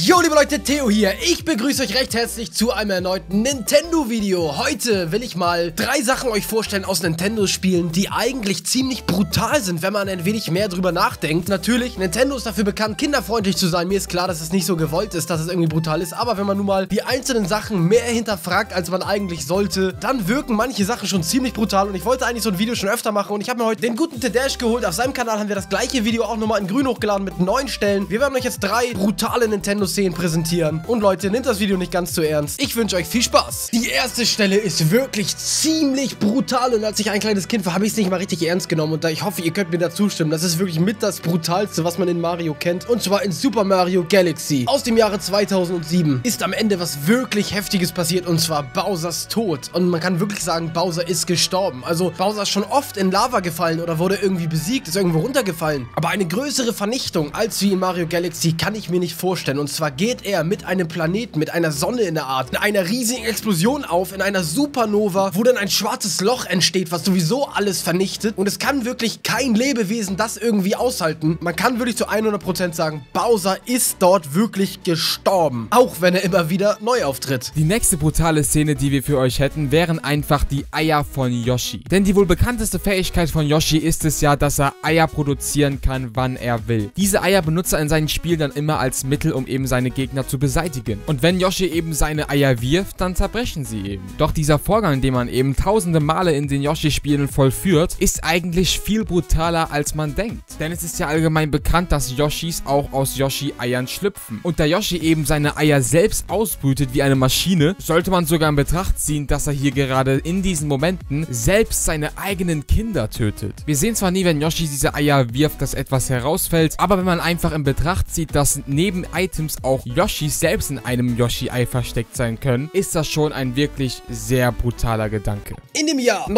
Jo, liebe Leute, Theo hier. Ich begrüße euch recht herzlich zu einem erneuten Nintendo-Video. Heute will ich mal 3 Sachen euch vorstellen aus Nintendo-Spielen, die eigentlich ziemlich brutal sind, wenn man ein wenig mehr drüber nachdenkt. Natürlich, Nintendo ist dafür bekannt, kinderfreundlich zu sein. Mir ist klar, dass es nicht so gewollt ist, dass es irgendwie brutal ist. Aber wenn man nun mal die einzelnen Sachen mehr hinterfragt, als man eigentlich sollte, dann wirken manche Sachen schon ziemlich brutal. Und ich wollte eigentlich so ein Video schon öfter machen. Und ich habe mir heute den guten Tadash geholt. Auf seinem Kanal haben wir das gleiche Video auch nochmal in grün hochgeladen mit 9 Stellen. Wir werden euch jetzt 3 brutale Nintendo-Szenen präsentieren. Und Leute, nehmt das Video nicht ganz zu ernst. Ich wünsche euch viel Spaß. Die erste Stelle ist wirklich ziemlich brutal. Und als ich ein kleines Kind war, habe ich es nicht mal richtig ernst genommen. Und ich hoffe, ihr könnt mir da zustimmen. Das ist wirklich mit das Brutalste, was man in Mario kennt. Und zwar in Super Mario Galaxy. Aus dem Jahre 2007 ist am Ende was wirklich Heftiges passiert. Und zwar Bowsers Tod. Und man kann wirklich sagen, Bowser ist gestorben. Also Bowser ist schon oft in Lava gefallen oder wurde irgendwie besiegt, ist irgendwo runtergefallen. Aber eine größere Vernichtung als wie in Mario Galaxy kann ich mir nicht vorstellen. Und zwar geht er mit einem Planeten, mit einer Sonne in der Art, in einer riesigen Explosion auf, in einer Supernova, wo dann ein schwarzes Loch entsteht, was sowieso alles vernichtet. Und es kann wirklich kein Lebewesen das irgendwie aushalten. Man kann wirklich zu 100% sagen, Bowser ist dort wirklich gestorben. Auch wenn er immer wieder neu auftritt. Die nächste brutale Szene, die wir für euch hätten, wären einfach die Eier von Yoshi. Denn die wohl bekannteste Fähigkeit von Yoshi ist es ja, dass er Eier produzieren kann, wann er will. Diese Eier benutzt er in seinen Spielen dann immer als Mittel, um eben seine Gegner zu beseitigen. Und wenn Yoshi eben seine Eier wirft, dann zerbrechen sie eben. Doch dieser Vorgang, den man eben tausende Male in den Yoshi-Spielen vollführt, ist eigentlich viel brutaler, als man denkt. Denn es ist ja allgemein bekannt, dass Yoshis auch aus Yoshi-Eiern schlüpfen. Und da Yoshi eben seine Eier selbst ausbrütet wie eine Maschine, sollte man sogar in Betracht ziehen, dass er hier gerade in diesen Momenten selbst seine eigenen Kinder tötet. Wir sehen zwar nie, wenn Yoshi diese Eier wirft, dass etwas herausfällt, aber wenn man einfach in Betracht zieht, dass neben Items auch Yoshis selbst in einem Yoshi-Ei versteckt sein können, ist das schon ein wirklich sehr brutaler Gedanke. In dem Jahr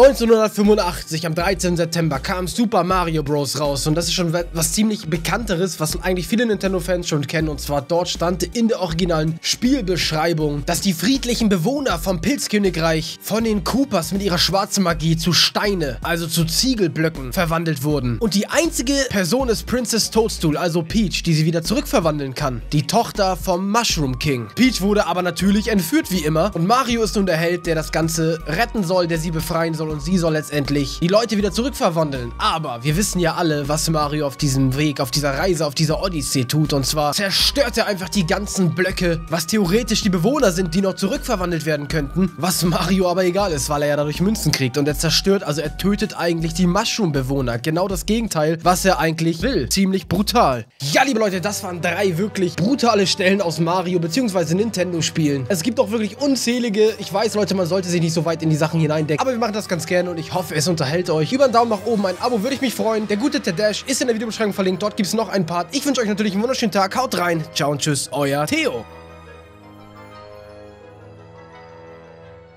1985, am 13. September, kam Super Mario Bros. Raus. Und das ist schon was ziemlich Bekannteres, was eigentlich viele Nintendo-Fans schon kennen. Und zwar dort stand in der originalen Spielbeschreibung, dass die friedlichen Bewohner vom Pilzkönigreich von den Koopas mit ihrer schwarzen Magie zu Steine, also zu Ziegelblöcken, verwandelt wurden. Und die einzige Person ist Princess Toadstool, also Peach, die sie wieder zurückverwandeln kann. Die Tochter vom Mushroom King. Peach wurde aber natürlich entführt wie immer. Und Mario ist nun der Held, der das Ganze retten soll, der sie befreien soll. Und sie soll letztendlich die Leute wieder zurückverwandeln. Aber wir wissen ja alle, was Mario auf diesem Weg, auf dieser Reise, auf dieser Odyssee tut. Und zwar zerstört er einfach die ganzen Blöcke, was theoretisch die Bewohner sind, die noch zurückverwandelt werden könnten. Was Mario aber egal ist, weil er ja dadurch Münzen kriegt. Und er zerstört, also er tötet eigentlich die Mushroom-Bewohner. Genau das Gegenteil, was er eigentlich will. Ziemlich brutal. Ja, liebe Leute, das waren 3 wirklich brutale Stellen aus Mario bzw. Nintendo-Spielen. Es gibt auch wirklich unzählige. Ich weiß, Leute, man sollte sich nicht so weit in die Sachen hineindecken. Aber wir machen das ganz gerne und ich hoffe, es unterhält euch. Über einen Daumen nach oben, ein Abo würde ich mich freuen. Der gute Tadash ist in der Videobeschreibung verlinkt. Dort gibt es noch einen Part. Ich wünsche euch natürlich einen wunderschönen Tag. Haut rein. Ciao und tschüss. Euer Theo.